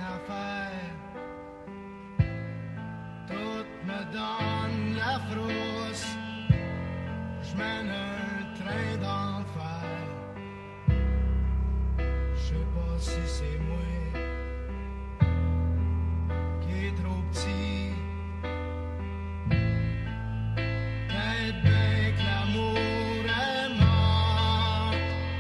à faire. Tout me donne la frousse. J'mène un train d'enfer. J'sais pas si c'est moi qui est trop petit. Peut-être bien que l'amour est mort.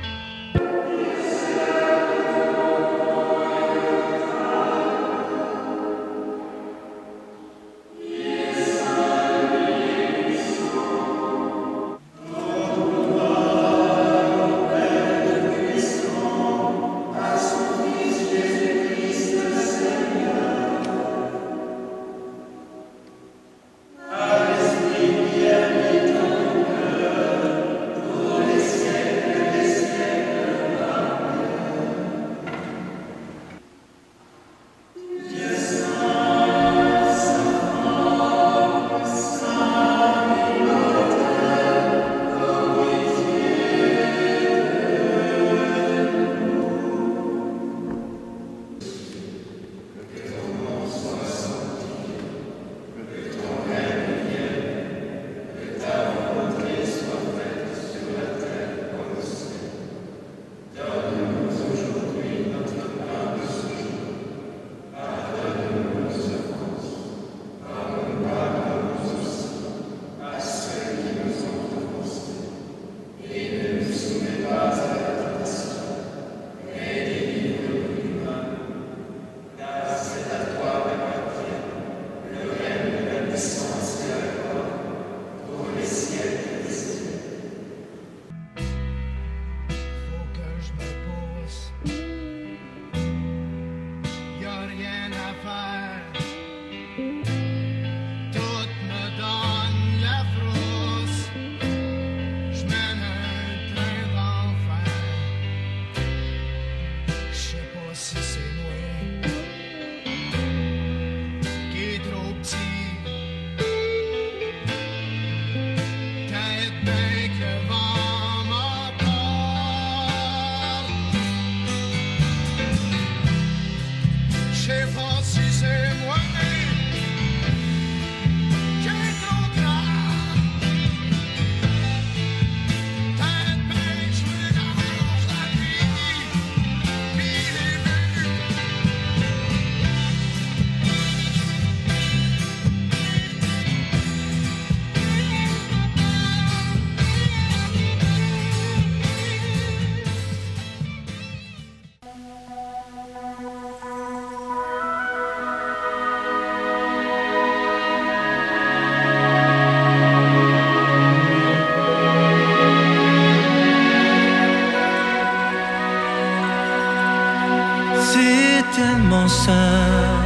Tellement seul,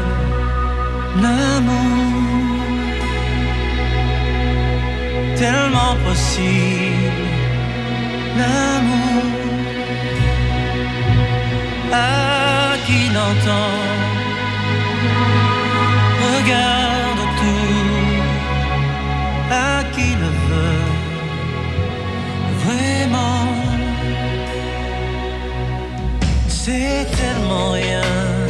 l'amour, tellement possible, l'amour, à qui l'entend, regarde tout, à qui le veut, vraiment, c'est tellement rien.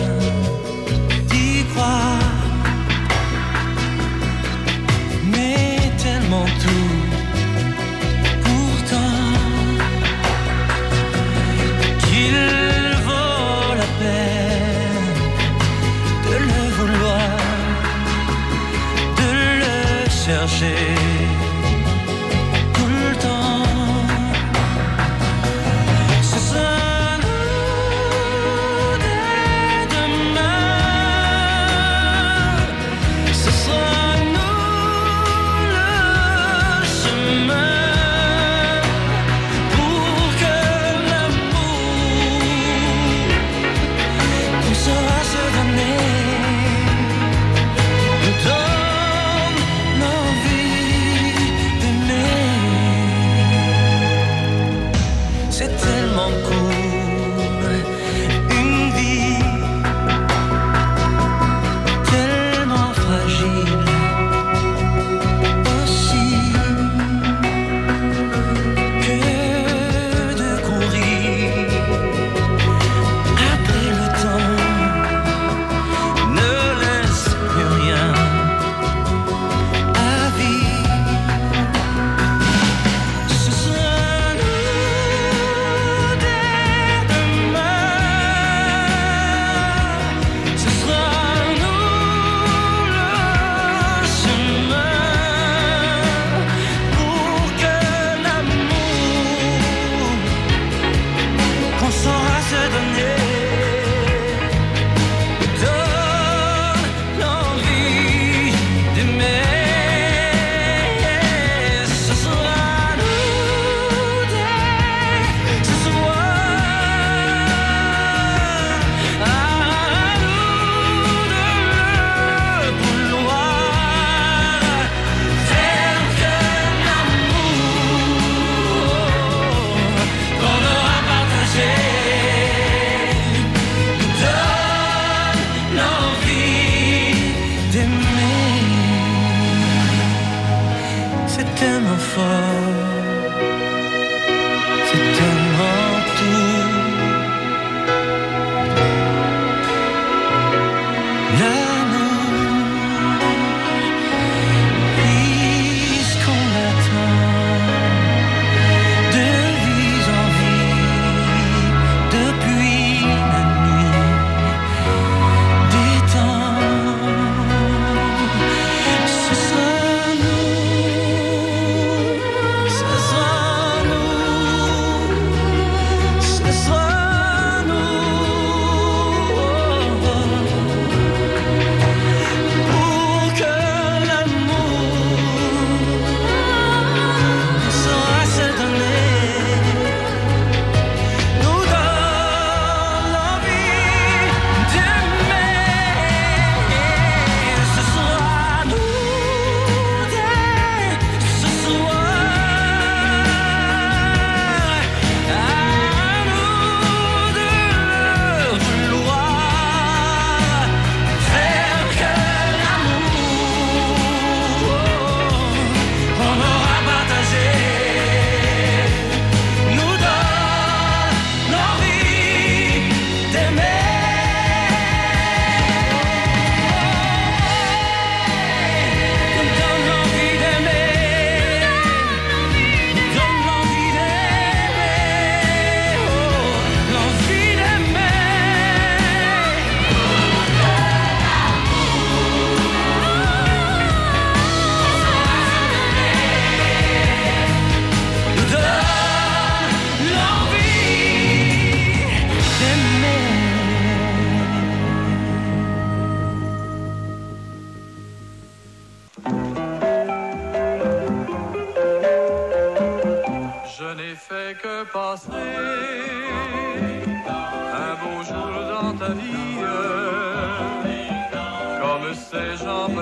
Mais tellement tout, pourtant, qu'il vaut la peine de le vouloir, de le chercher tout le temps. Ce sera nous dès demain. Ce sera nous le chemin pour que l'amour qu'on saura se donner nous donne envie d'aimer. C'est tellement court, une vie tellement fragile.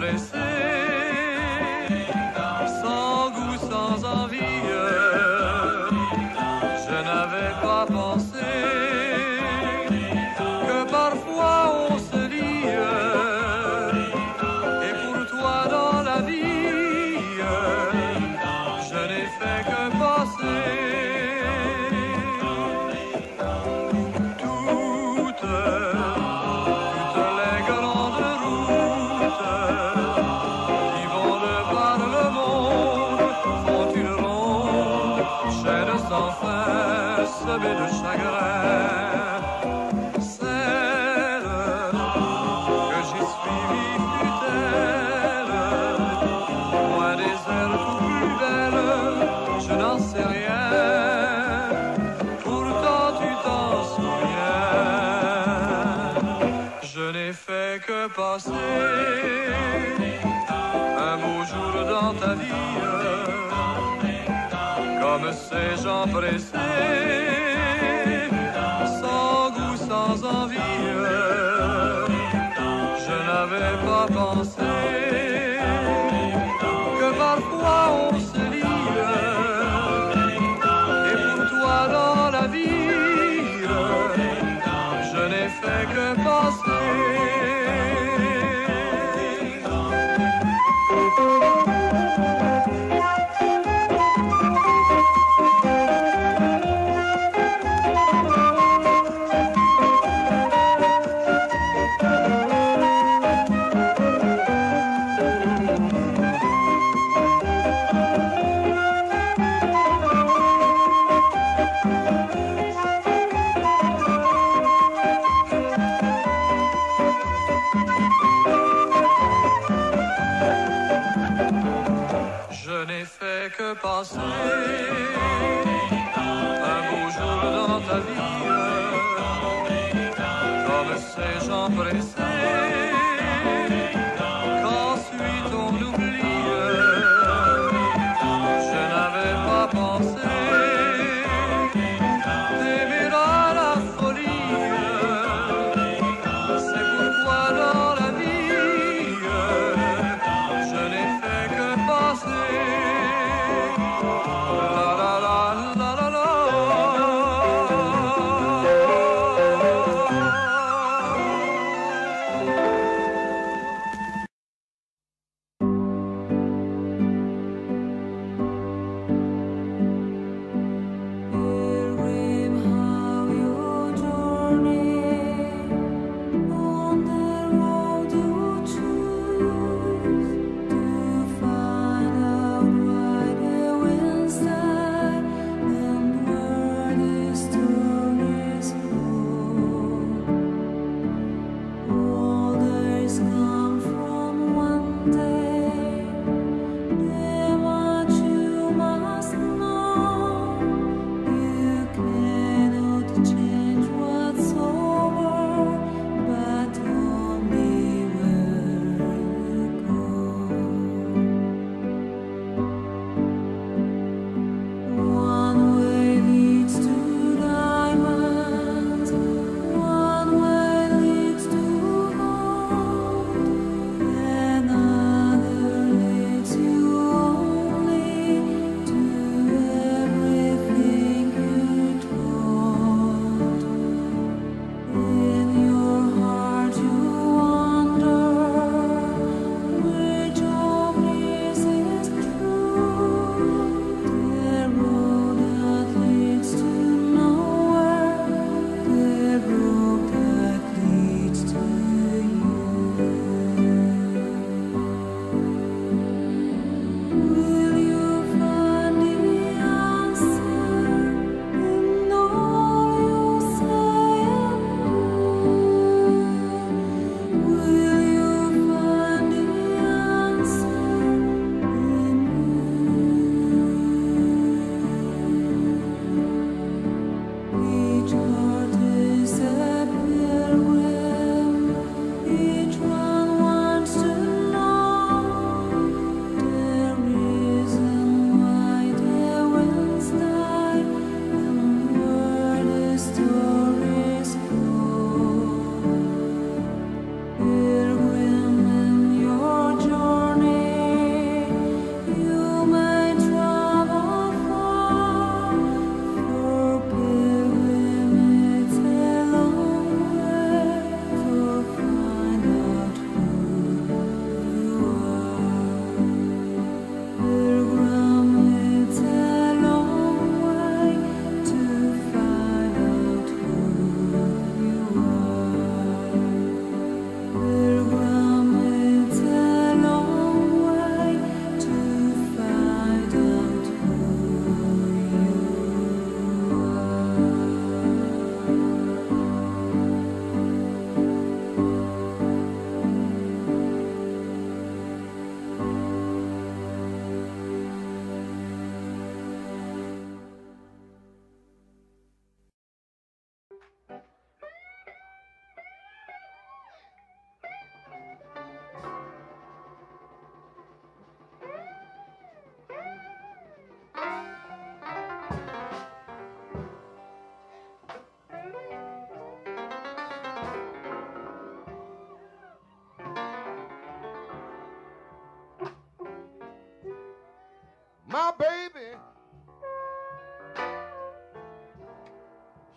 pressés, sans goût, sans envie, je n'avais pas pensé que parfois on se lie, et pour toi dans la vie, je n'ai fait que passer. Semée de chagrin, celle que j'ai suivie fut-elle loin des ailes tout plus belles, je n'en sais rien, pourtant tu t'en souviens. Je n'ai fait que passer un beau jour dans ta vie, comme ces gens pressés, sans goût, sans envie, je n'avais pas pensé que parfois on se lie, et pour toi dans la vie, je n'ai fait que passer. Passer un beau jour dans ta vie, comme ces gens pressés, qu'ensuite on oublie, je n'avais pas pensé d'aimer à la folie, c'est pourquoi dans la vie, je n'ai fait que passer.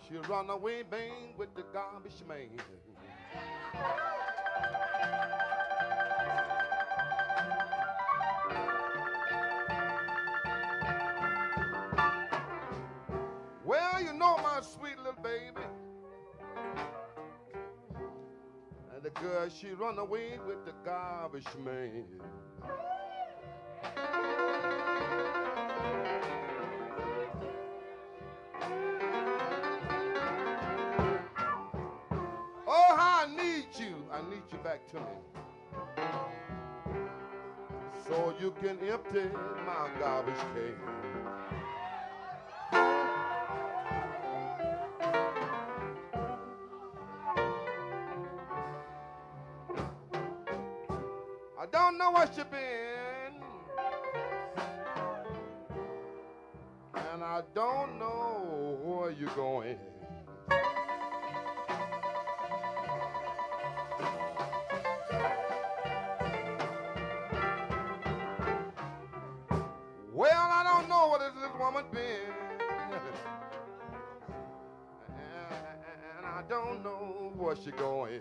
She run away, bang, with the garbage man. Well, you know my sweet little baby. And the girl, she run away with the garbage man. Oh, how I need you. I need you back to me. So you can empty my garbage can. I don't know what you've been, and I don't know where you're going. Well, I don't know what this little woman been, and I don't know where she going.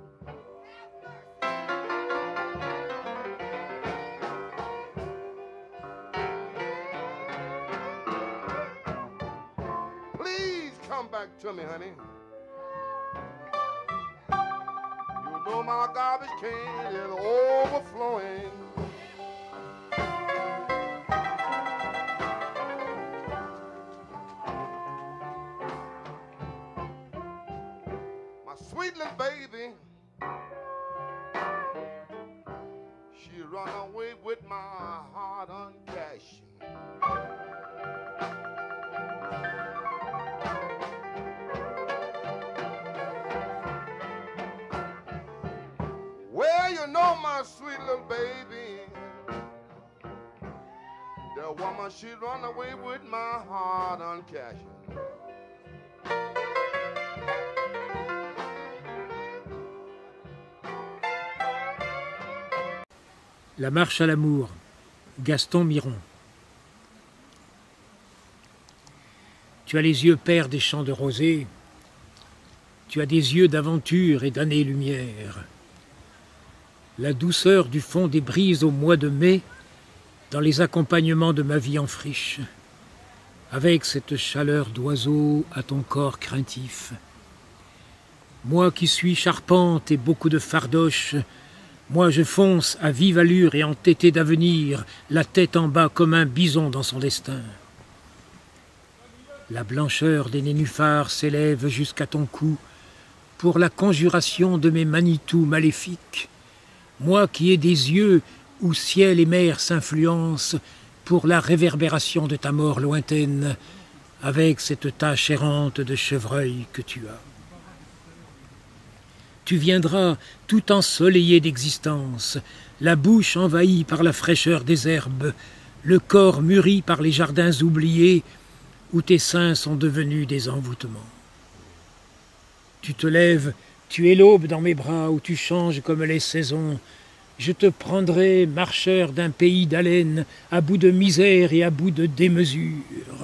Please come back to me, honey. You know my garbage can is overflowing. Sweet little baby, she run away with my heart on cash. Well, you know my sweet little baby, the woman, she run away with my heart on cash. La marche à l'amour, Gaston Miron. Tu as les yeux pères des champs de rosée, tu as des yeux d'aventure et d'années-lumière. La douceur du fond des brises au mois de mai, dans les accompagnements de ma vie en friche, avec cette chaleur d'oiseau à ton corps craintif. Moi qui suis charpente et beaucoup de fardoche, moi je fonce à vive allure et entêté d'avenir, la tête en bas comme un bison dans son destin. La blancheur des nénuphars s'élève jusqu'à ton cou pour la conjuration de mes Manitou maléfiques. Moi qui ai des yeux où ciel et mer s'influencent pour la réverbération de ta mort lointaine, avec cette tache errante de chevreuil que tu as. Tu viendras tout ensoleillé d'existence, la bouche envahie par la fraîcheur des herbes, le corps mûri par les jardins oubliés, où tes seins sont devenus des envoûtements. Tu te lèves, tu es l'aube dans mes bras, où tu changes comme les saisons. Je te prendrai, marcheur d'un pays d'haleine, à bout de misère et à bout de démesure.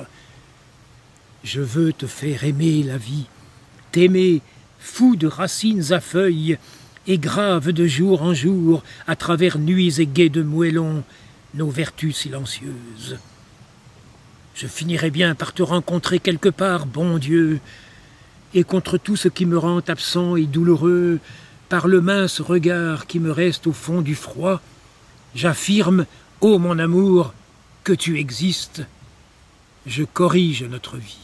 Je veux te faire aimer la vie, t'aimer, fou de racines à feuilles, et grave de jour en jour, à travers nuits et guets de moellons, nos vertus silencieuses. Je finirai bien par te rencontrer quelque part, bon Dieu, et contre tout ce qui me rend absent et douloureux, par le mince regard qui me reste au fond du froid, j'affirme, ô mon amour, que tu existes. Je corrige notre vie.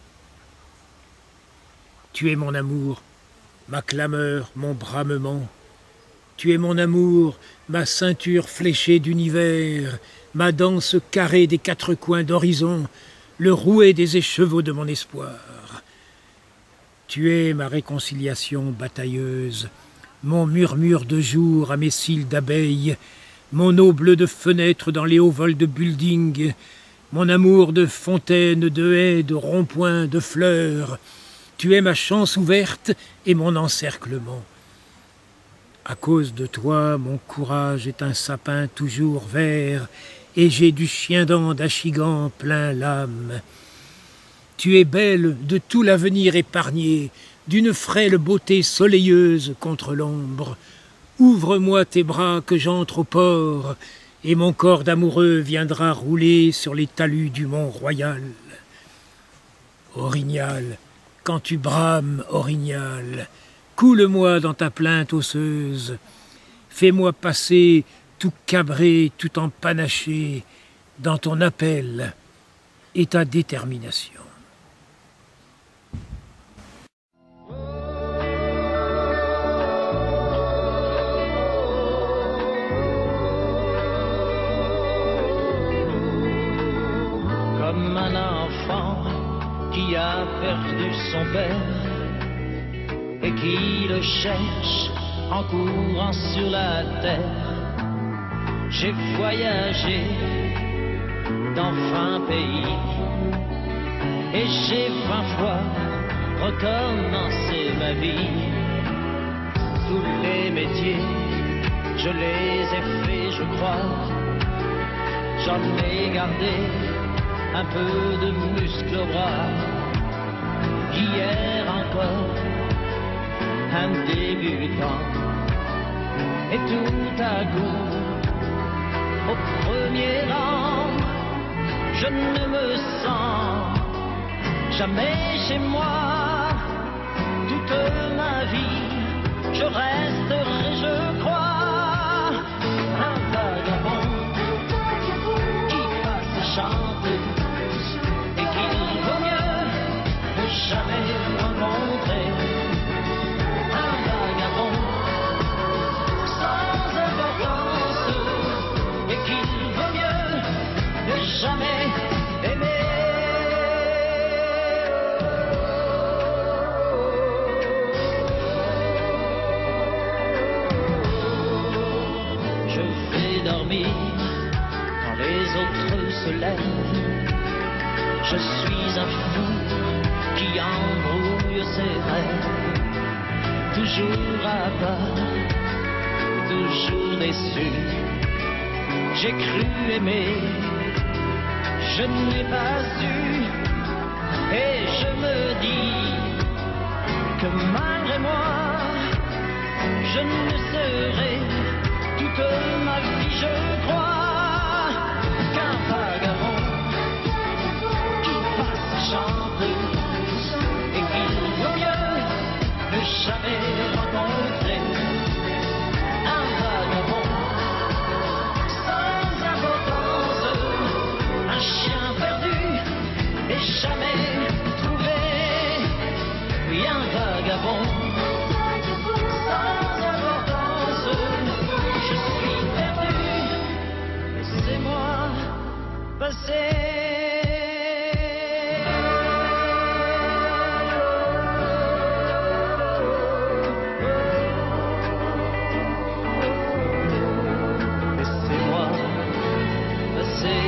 Tu es mon amour, ma clameur, mon bramement. Tu es mon amour, ma ceinture fléchée d'univers, ma danse carrée des quatre coins d'horizon, le rouet des écheveaux de mon espoir. Tu es ma réconciliation batailleuse, mon murmure de jour à mes cils d'abeille, mon eau bleue de fenêtre dans les hauts vols de building, mon amour de fontaine, de haies, de ronds-points, de fleurs. Tu es ma chance ouverte et mon encerclement. À cause de toi, mon courage est un sapin toujours vert, et j'ai du chien-dent d'Achigan plein l'âme. Tu es belle de tout l'avenir épargné, d'une frêle beauté soleilleuse contre l'ombre. Ouvre-moi tes bras que j'entre au port, et mon corps d'amoureux viendra rouler sur les talus du Mont-Royal. Orignal, quand tu brames, Orignal, coule-moi dans ta plainte osseuse. Fais-moi passer tout cabré, tout empanaché, dans ton appel et ta détermination. Comme un enfant qui a perdu son père et qui le cherche en courant sur la terre. J'ai voyagé dans 20 pays et j'ai 20 fois recommencé ma vie. Tous les métiers, je les ai faits, je crois. J'en ai gardé un peu de muscle au bras. Hier encore, un débutant, et tout à coup, au premier rang, je ne me sens jamais chez moi. Toute ma vie, je resterai, je crois, un vagabond qui passe et chante, et qu'il vaut mieux ne jamais rencontrer. Un vagabond sans importance, et qu'il vaut mieux ne jamais aimer. Je vais dormir quand les autres se lèvent. Je suis un fou qui embrouille ses rêves. Toujours à bas, toujours déçu. J'ai cru aimer, je n'ai pas su. Et je me dis que malgré moi, je ne serai toute ma vie, je crois, qu'un vagabond qui passe chante, et qu'il vaut mieux ne jamais rencontrer. Un vagabond sans importance, un chien perdu et jamais trouvé. Oui, un vagabond sans importance, je suis perdu, laissez-moi passer. Laissez-moi passer.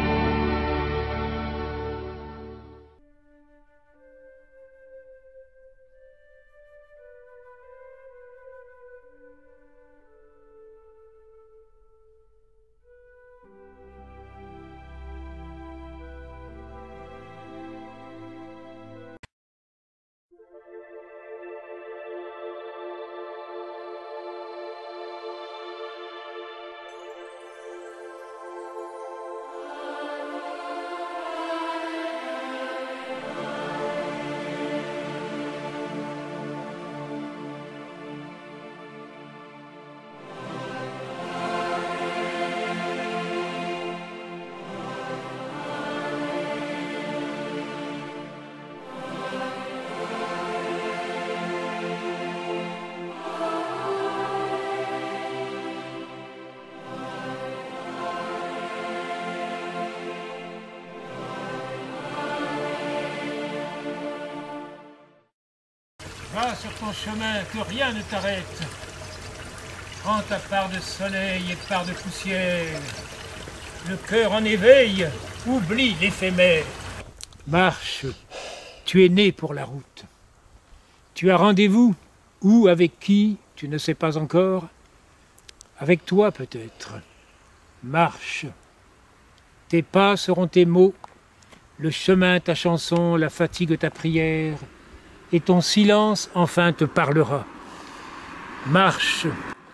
Va sur ton chemin, que rien ne t'arrête. Prends ta part de soleil et part de poussière. Le cœur en éveil, oublie l'éphémère. Marche, tu es né pour la route. Tu as rendez-vous, où, avec qui, tu ne sais pas encore. Avec toi peut-être. Marche. Tes pas seront tes mots, le chemin ta chanson, la fatigue ta prière, et ton silence enfin te parlera. Marche.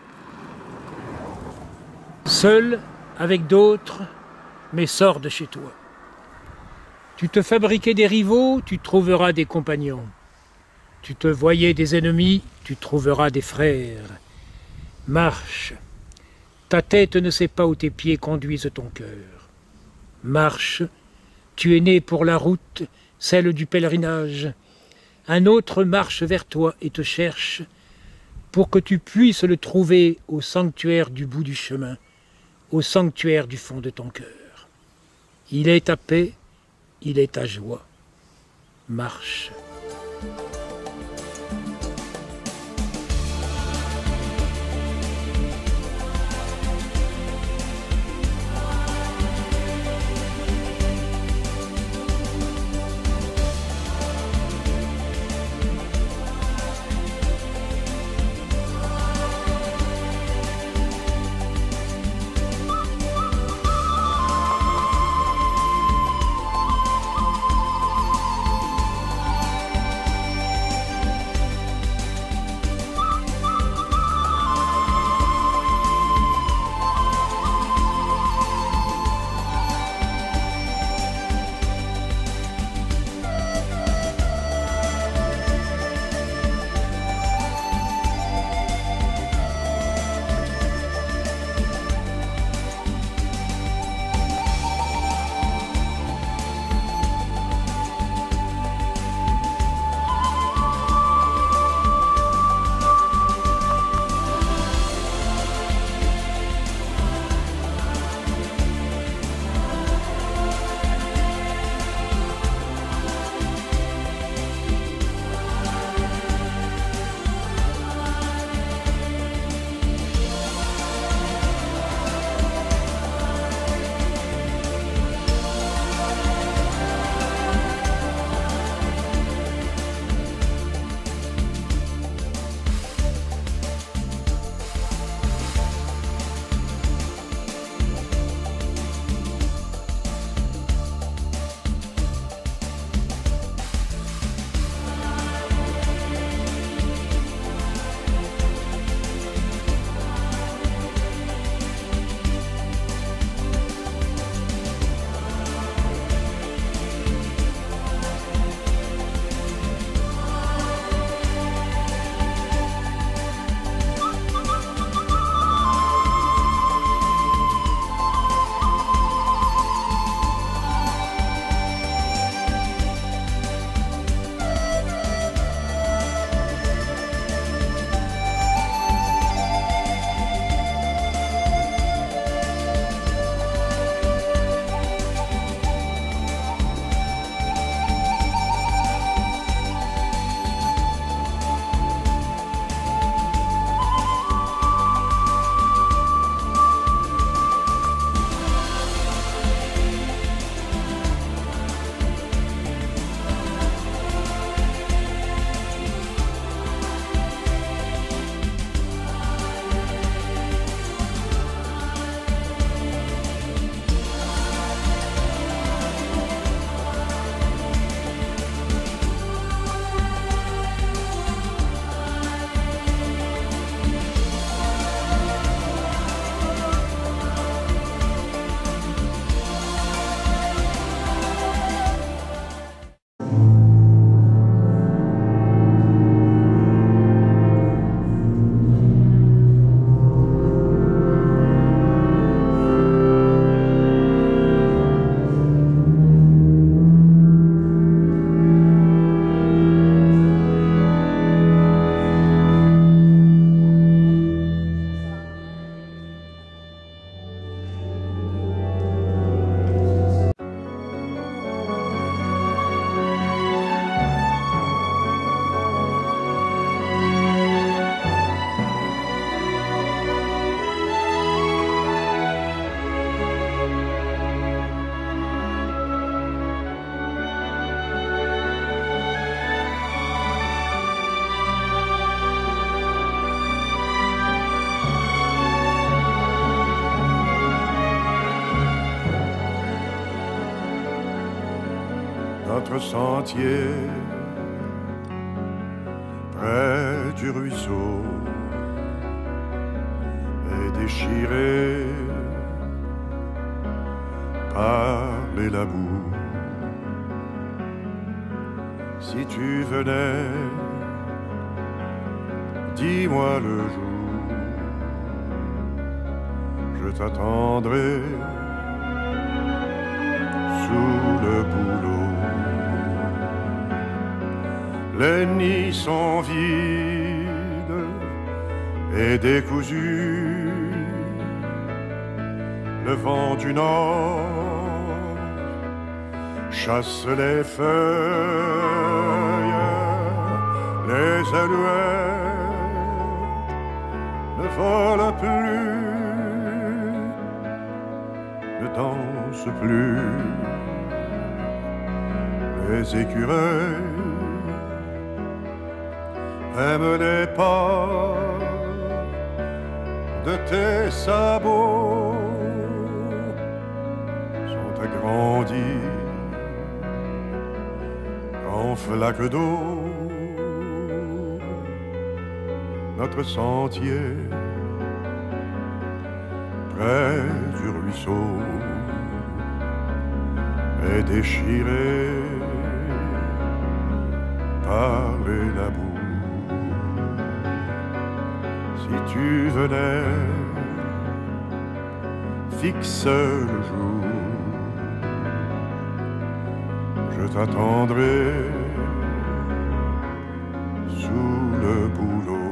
Seul, avec d'autres, mais sors de chez toi. Tu te fabriquais des rivaux, tu trouveras des compagnons. Tu te voyais des ennemis, tu trouveras des frères. Marche. Ta tête ne sait pas où tes pieds conduisent ton cœur. Marche. Tu es né pour la route, celle du pèlerinage. Un autre marche vers toi et te cherche pour que tu puisses le trouver au sanctuaire du bout du chemin, au sanctuaire du fond de ton cœur. Il est ta paix, il est ta joie. Marche. notre sentier près du ruisseau est déchiré par les labours. Si tu venais, dis-moi le jour, je t'attendrai sous le bouleau. Les nids sont vides et décousus. Le vent du nord chasse les feuilles, les alouettes ne volent plus, ne dansent plus. Les écureuils aiment les pas de tes sabots, sont agrandis en flaques d'eau. Notre sentier près du ruisseau est déchiré par les labours. Si tu venais, fixe le jour, je t'attendrai sous le bouleau.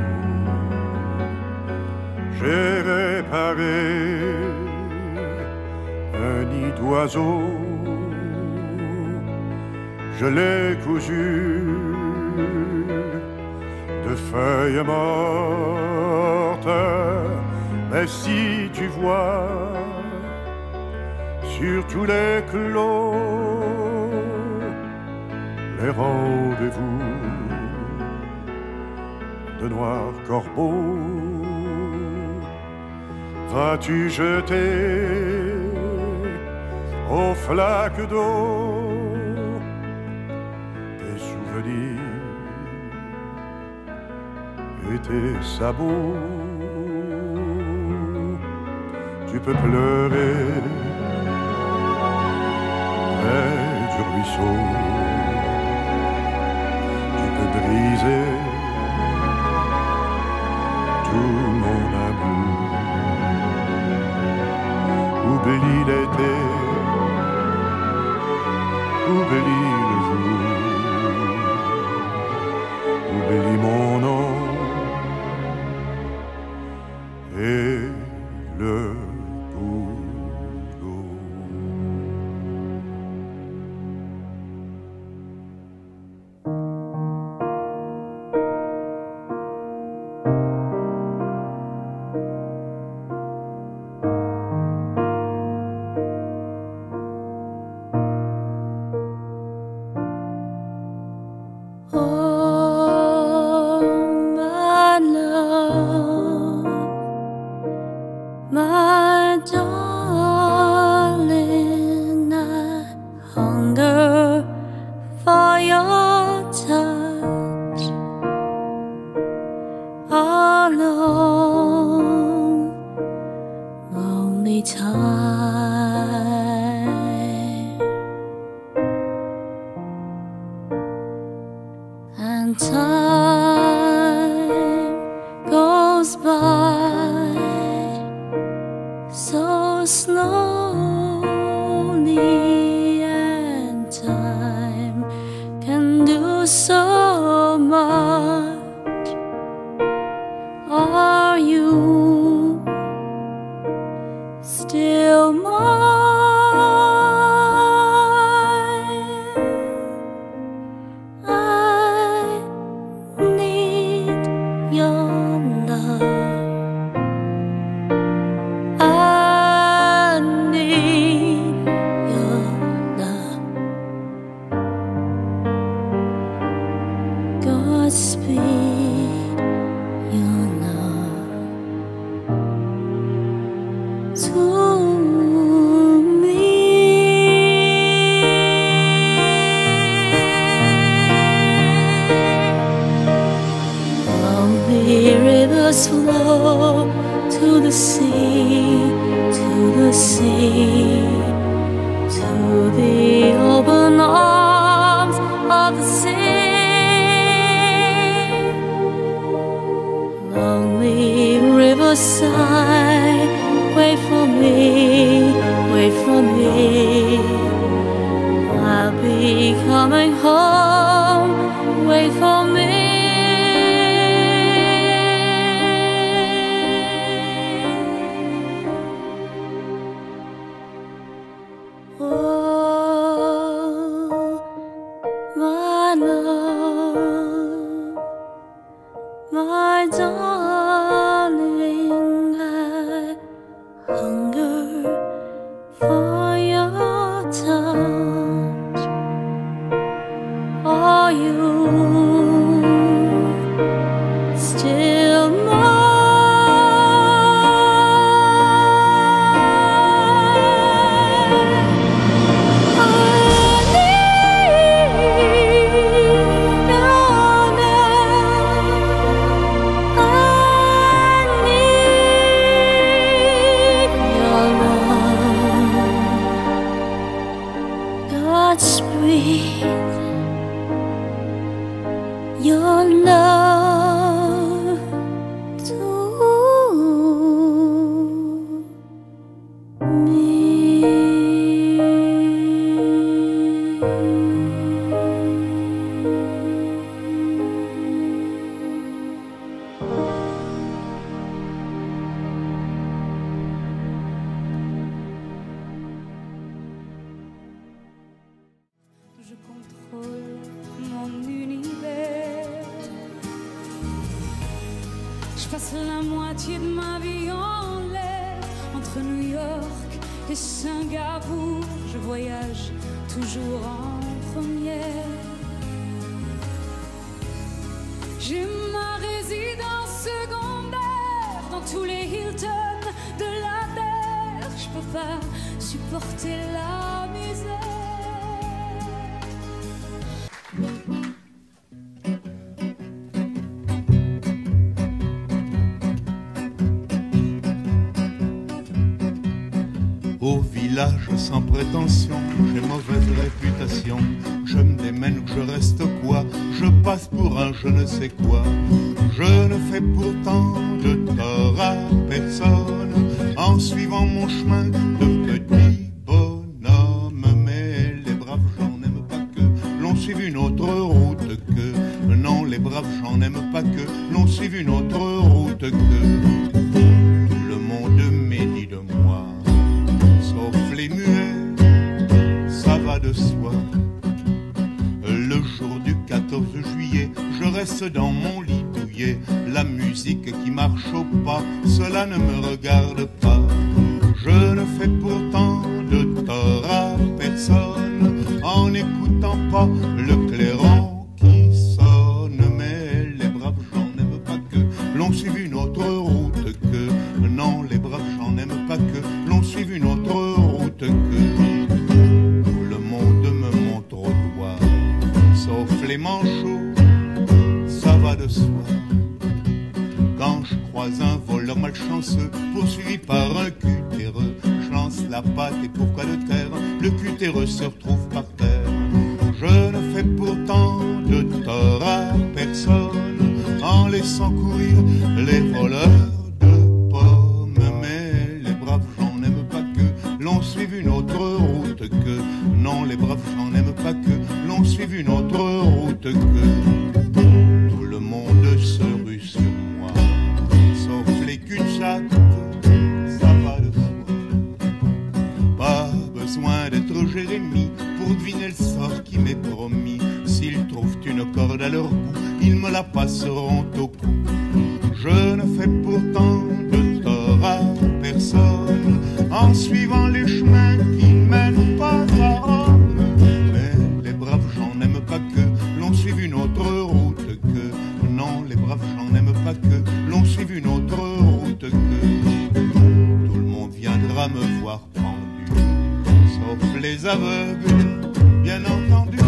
J'ai réparé un nid d'oiseau, je l'ai cousu de feuilles mortes. Mais si tu vois sur tous les clos les rendez-vous de noirs corbeaux, vas-tu jeter aux flaques d'eau tes souvenirs et tes sabots? Tu peux pleurer près du ruisseau, tu peux briser tout mon amour. Oublie l'été, oublie le jour, oublie mon nom et le boulot. Oh, my love, my darling, I hunger for your touch. Alone, lonely time, and time goes by so slowly, and time can do so much. Are you still mine? I need your love. I need your love. Godspeed your love to me. rivers flow to the sea, to the sea, to the open arms of the sea. Lonely riverside, wait for me, wait for me. I'll be coming home, wait for me. Oh, my love, my darling, I hunger for your touch. Are you still mine? I need your love. I need your love. Godspeed. Your love to me. Je contrôle mon univers. Je passe la moitié de ma vie en l'air. Entre New York et Singapour, je voyage toujours en première. J'ai ma résidence secondaire dans tous les Hilton de la terre. Je peux pas supporter la misère. Au village sans prétention, j'ai mauvaise réputation. Je me démène ou je reste quoi? Je passe pour un je ne sais quoi. Je ne fais pourtant de tort à personne en suivant mon chemin de petit bonhomme. Mais les braves gens n'aiment pas que l'on suive une autre route que. Non, les braves gens n'aiment pas que l'on suive une autre route que. Tout le monde médit de moi, sauf les muets, ça va de soi. Le jour du 14 juillet, je reste dans mon lit douillet. La musique qui marche au pas, cela ne me regarde pas. Je ne fais pourtant de tort à personne en n'écoutant pas le clairon qui sonne. Mais les braves gens n'aiment pas que l'on suive une autre route que. Non, les braves gens n'aiment pas que l'on suive une autre route que. Tout le monde me montre au doigt, sauf les manchots, ça va de soi. Quand je croise un voleur malchanceux poursuivi par un cutéreux, je lance la patte et pourquoi de terre, le cutéreux se retrouve par terre. Je ne fais pourtant de tort à personne en laissant courir les voleurs de pommes. Mais les braves gens n'aiment pas que l'on suive une autre route que. Non, les braves gens n'aiment pas que l'on suive une autre route que. Tout le monde se rue sur moi, sauf les cul-de-sac, ça va de soi. Pas besoin d'être Jérémie pour deviner le sort qui m'est promis. S'ils trouvent une corde à leur goût, ils me la passeront au cou. Je ne fais pourtant de tort à personne en suivant les chemins qui ne mènent pas à Rome. Mais les braves gens n'aiment pas que l'on suive une autre route que. Non, les braves gens n'aiment pas que l'on suive une autre route que. Tout le monde viendra me voir pendu, sauf les aveugles, bien entendu.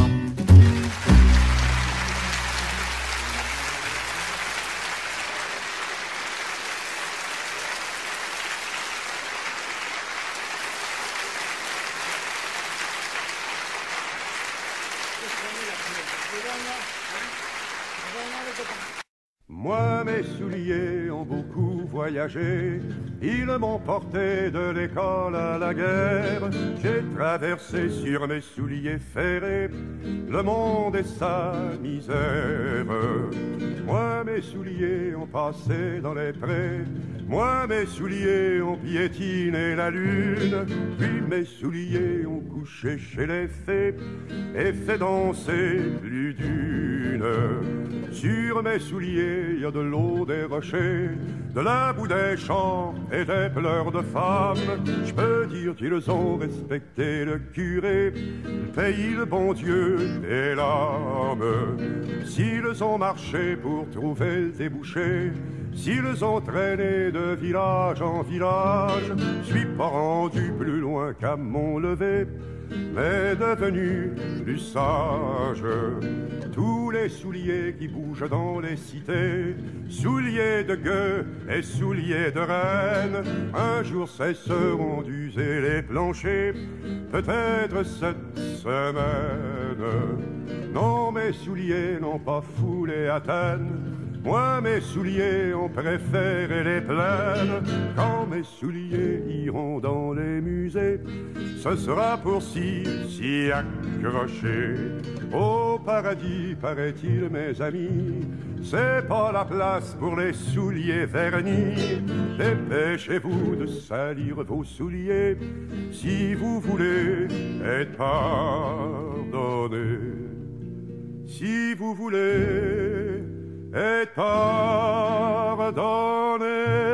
Moi, mes souliers ont beaucoup voyagé. Ils m'ont porté de l'école à la guerre. J'ai traversé sur mes souliers ferrés le monde et sa misère. Moi, mes souliers ont passé dans les prés. Moi, mes souliers ont piétiné la lune. Puis mes souliers ont couché chez les fées et fait danser plus d'une. Sur mes souliers, il y a de l'eau des rochers, de la boue des champs et des pleurs de femmes. Je peux dire qu'ils ont respecté le curé, le pays, le bon Dieu et l'âme. S'ils ont marché pour trouver le débouché, s'ils ont traîné de village en village, je suis pas rendu plus loin qu'à mon lever, mais devenu plus sage. Tous les souliers qui bougent dans les cités, souliers de gueux et souliers de reine, un jour cesseront d'user les planchers, peut-être cette semaine. Non, mes souliers n'ont pas foulé Athènes. Moi, mes souliers ont préféré les plaines. Quand mes souliers iront dans les musées, ce sera pour s'y accrocher. Au paradis, paraît-il, mes amis, c'est pas la place pour les souliers vernis. Dépêchez-vous de salir vos souliers si vous voulez être pardonné. Si vous voulez être pardonné.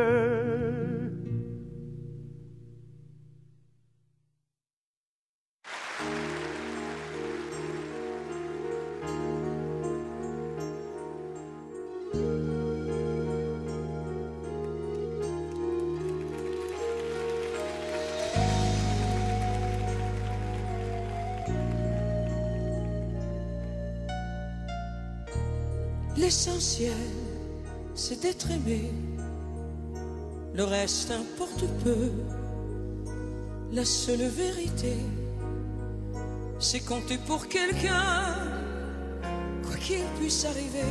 L'essentiel, c'est d'être aimé. Le reste importe peu. La seule vérité, c'est compter pour quelqu'un. Quoi qu'il puisse arriver,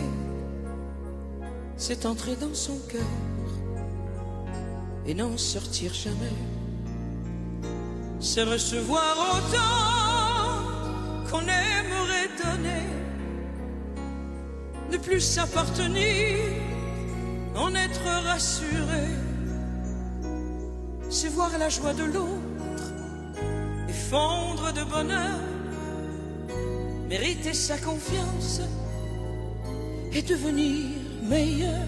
c'est entrer dans son cœur et n'en sortir jamais. C'est recevoir autant qu'on aimerait donner. Ne plus s'appartenir, en être rassuré. C'est voir la joie de l'autre et fondre de bonheur. Mériter sa confiance et devenir meilleur.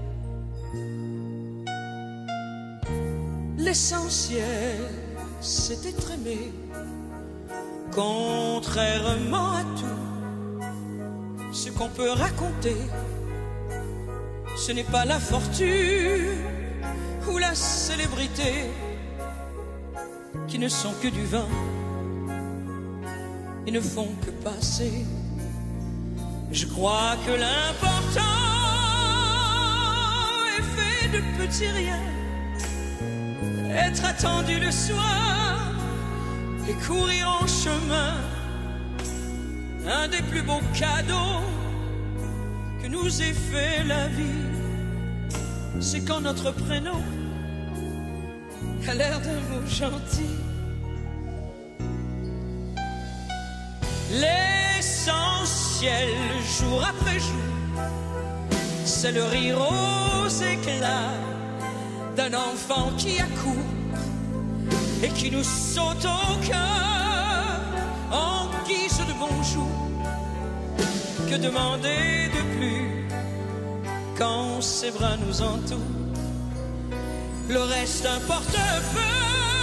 L'essentiel, c'est d'être aimé, contrairement à tout ce qu'on peut raconter. Ce n'est pas la fortune ou la célébrité qui ne sont que du vin et ne font que passer. Je crois que l'important est fait de petits riens. Être attendu le soir et courir en chemin. Un des plus beaux cadeaux que nous ait fait la vie, c'est quand notre prénom a l'air d'un mot gentil. L'essentiel, jour après jour, c'est le rire aux éclats d'un enfant qui accourt et qui nous saute au cœur en guise de bonjour. Que demander de plus quand ses bras nous entourent? Le reste importe peu.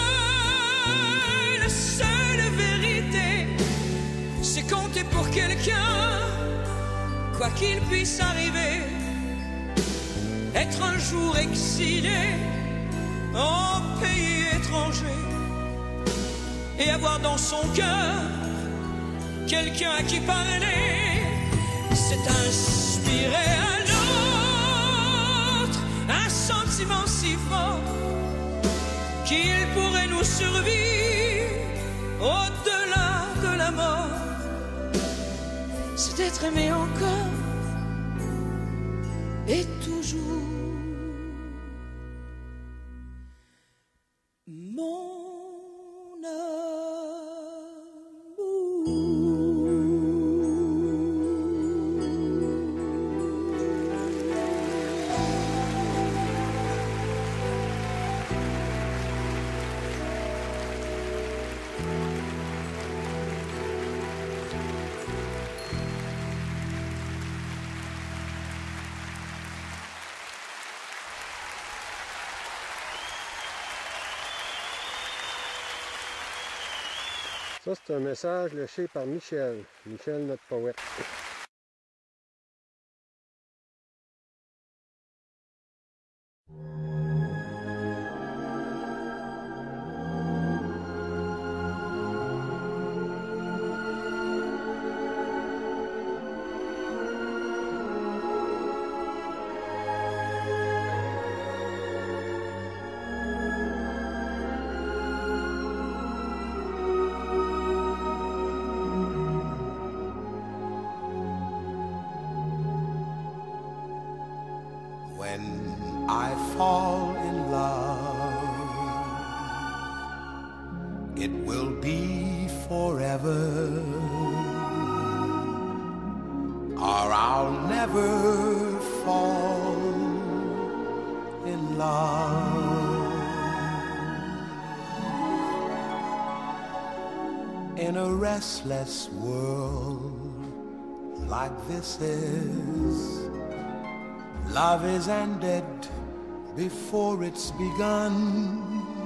La seule vérité, c'est compter pour quelqu'un, quoi qu'il puisse arriver. Être un jour exilé en pays étranger et avoir dans son cœur quelqu'un à qui parler. C'est inspirer à l'autre un sentiment si fort qu'il pourrait nous survivre au-delà de la mort. C'est d'être aimé encore et toujours. Mon Ça, c'est un message lâché par Michel. Michel, notre poète. When I fall in love, it will be forever, or I'll never fall in love. In a restless world like this is, love is ended before it's begun,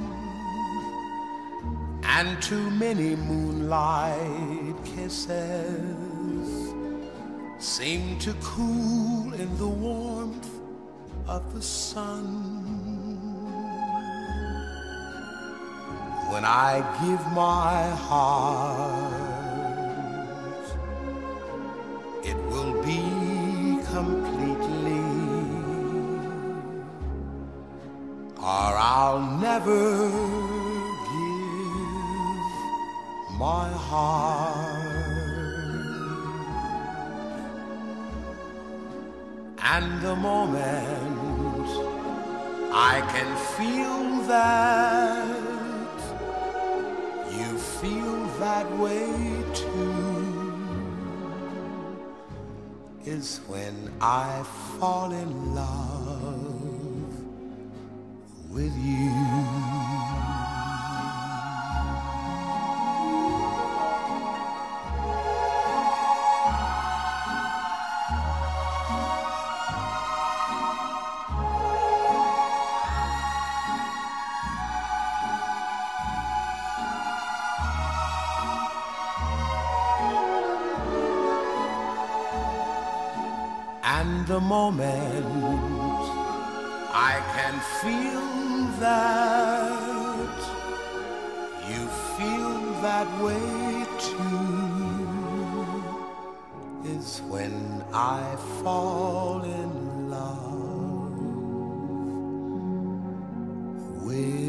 and too many moonlight kisses seem to cool in the warmth of the sun. When I give my heart, it will be completely, or I'll never give my heart. And the moment I can feel that you feel that way too is when I fall in love with you. And the moment I can feel that you feel that way too is when I fall in love with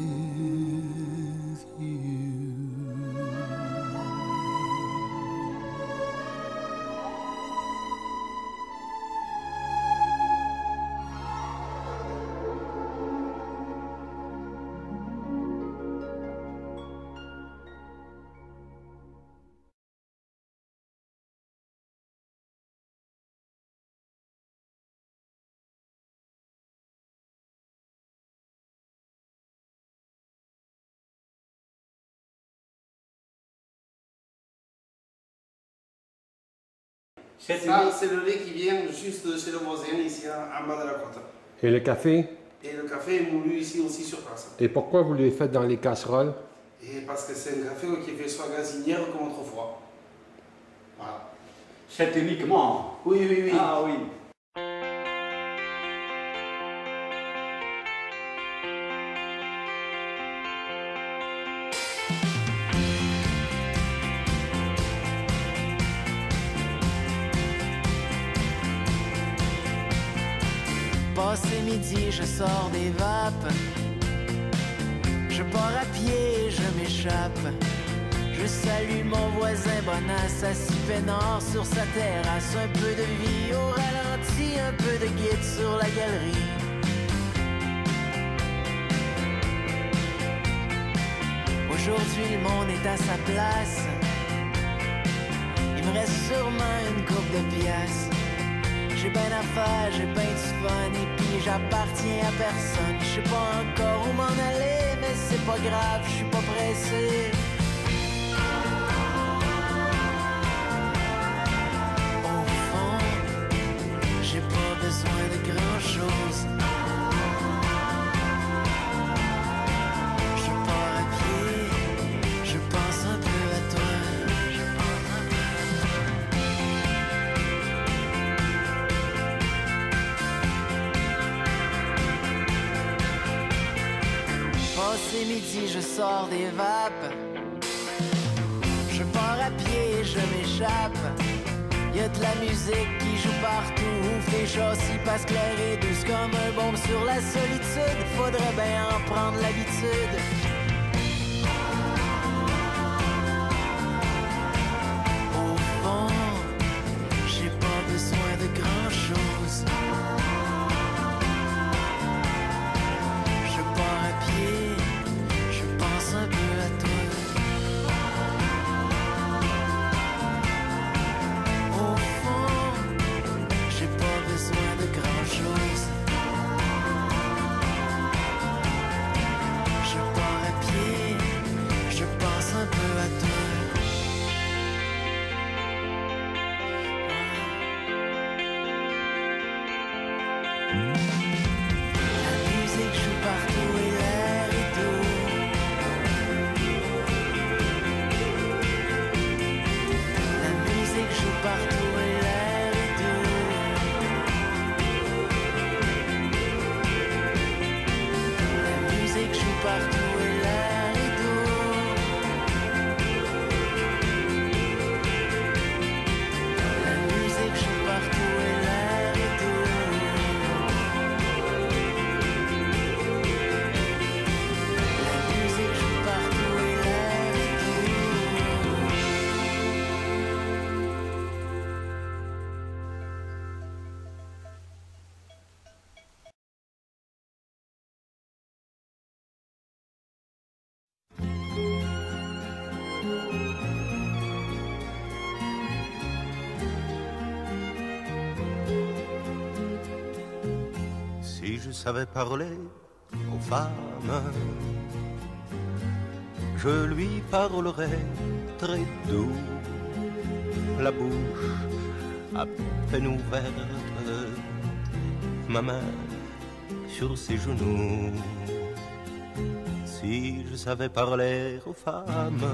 Ça, c'est le lait qui vient juste chez le voisin, ici en bas de la côte. Et le café? Et le café est moulu ici aussi sur place. Et pourquoi vous le faites dans les casseroles? Et parce que c'est un café qui est fait soit gazinière comme autrefois. Voilà. C'est uniquement? Oui, oui, oui. Ah oui. Passé midi, je sors des vapes. Je pars à pied, je m'échappe. Je Je salue mon voisin Bonasse, assis peinard sur sa terrasse. Un peu de vie au ralenti, un peu de guide sur la galerie. Aujourd'hui le monde est à sa place. Il me reste sûrement une coupe de pièces. J'ai ben à faire, j'ai ben du fun. Et puis j'appartiens à personne. Je sais pas encore où m'en aller, mais c'est pas grave, je suis pas pressé. Au fond, j'ai pas besoin de grand chose. C'est midi, je sors des vapes. Je pars à pied, je m'échappe. Y'a de la musique qui joue partout. Ouvre les châssis, passe clair et douce comme un bombe sur la solitude. Faudrait bien en prendre l'habitude. Au fond, j'ai pas besoin de grand chose. Je pars à pied. Un peu à toi. Au fond, j'ai pas besoin de grand chose. Je pars à pied, je pense un peu à toi. La musique joue partout et l'air est doux. Partout et l'air est doux. La musique joue partout et l'air est doux. La musique joue partout et l'air est doux. La musique joue partout et l'air est doux. Si je savais parler aux femmes, je lui parlerais très doux, la bouche à peine ouverte, ma main sur ses genoux. Si je savais parler aux femmes,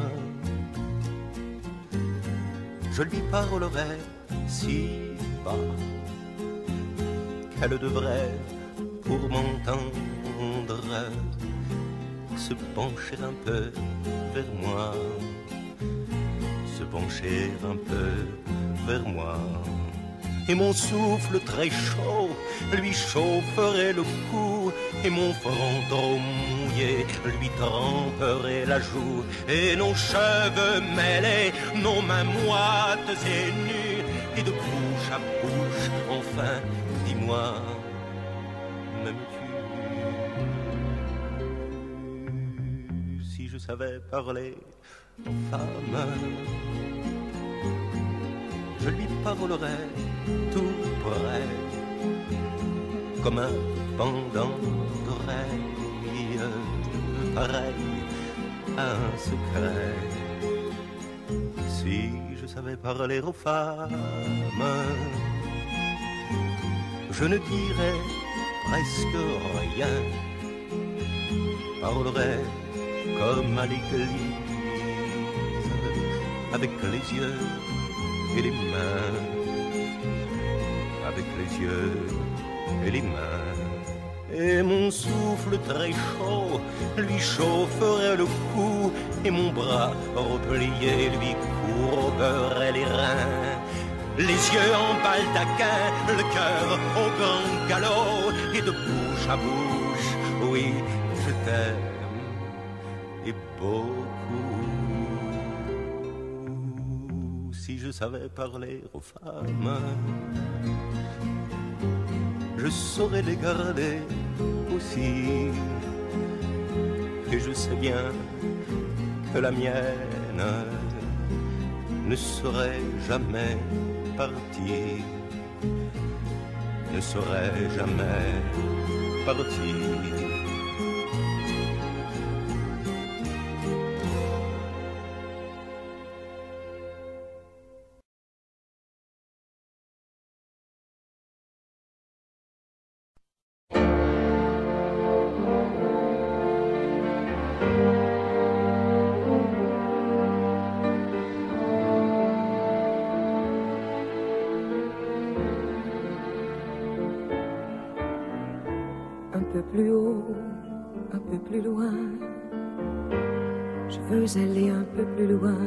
je lui parlerais si bas qu'elle devrait, pour m'entendre, se pencher un peu vers moi, se pencher un peu vers moi. Et mon souffle très chaud lui chaufferait le cou, et mon front trop mouillé lui tremperait la joue, et nos cheveux mêlés, nos mains moites et nues, et de bouche à bouche, enfin, dis-moi, m'aimes-tu? Si je savais parler aux femmes, je lui parlerais tout près, comme un pendant d'oreille, pareil à un secret. Si je savais parler aux femmes, je ne dirais presque rien, parlerais comme à l'église, avec les yeux et les mains, avec les yeux et les mains. Et mon souffle très chaud lui chaufferait le cou, et mon bras replié lui courberait les reins. Les yeux en baldaquin, le cœur au grand galop, et de bouche à bouche, oui, je t'aime, et beaucoup. si je savais parler aux femmes, je saurais les garder aussi. Et je sais bien que la mienne ne serait jamais partie, ne serait jamais partie. Un peu plus haut, un peu plus loin. Je veux aller un peu plus loin.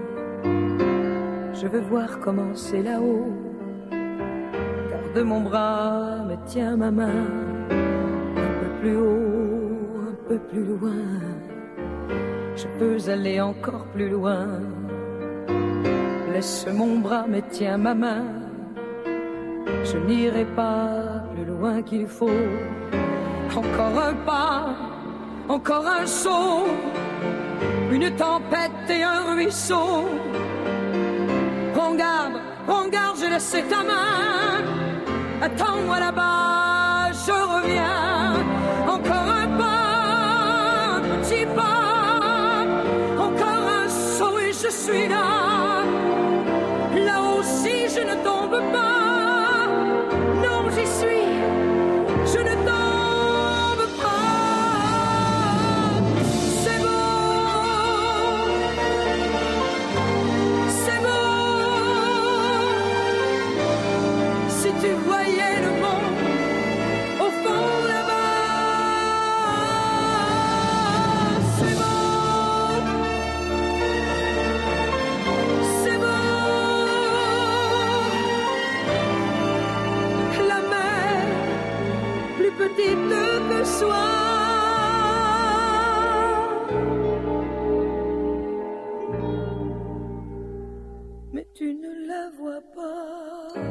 Je veux voir comment c'est là-haut. Garde mon bras, me tiens ma main. Un peu plus haut, un peu plus loin. Je veux aller encore plus loin. Laisse mon bras, me tiens ma main. Je n'irai pas plus loin qu'il faut. Encore un pas, encore un saut, une tempête et un ruisseau. Prends garde, je laisse ta main. Attends-moi là-bas, je reviens. Encore un pas, un petit pas, encore un saut et je suis là. Là aussi je ne tombe pas. Non, j'y suis, je ne tombe pas. Tu voyais le monde au fond là-bas, c'est beau, c'est beau. La mer, plus petite que soi. Mais tu ne la vois pas.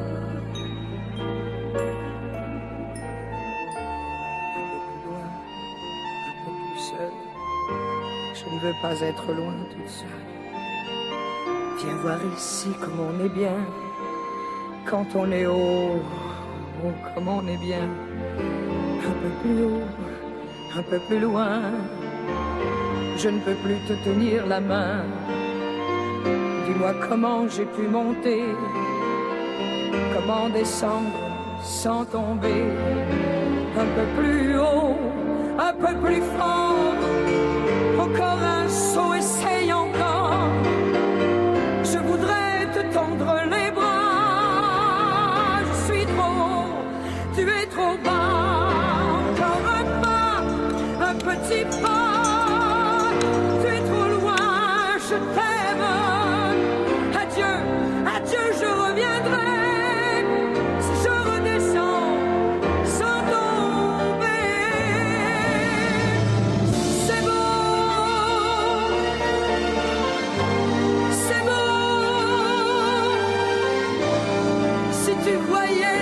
Je ne veux pas être loin toute seule. Viens voir ici comme on est bien. Quand on est haut, oh, comme on est bien. Un peu plus haut, un peu plus loin. Je ne peux plus te tenir la main. Dis-moi comment j'ai pu monter, comment descendre sans tomber. Un peu plus haut, un peu plus fort. Encore un saut, essaye encore. Je voudrais te tendre les bras. Je suis trop haut, tu es trop bas. Encore un pas, un petit pas. Tu es trop loin, je t'aime. Adieu, adieu, je reviendrai. Si je redescends sans tomber. C'est beau. Si tu voyais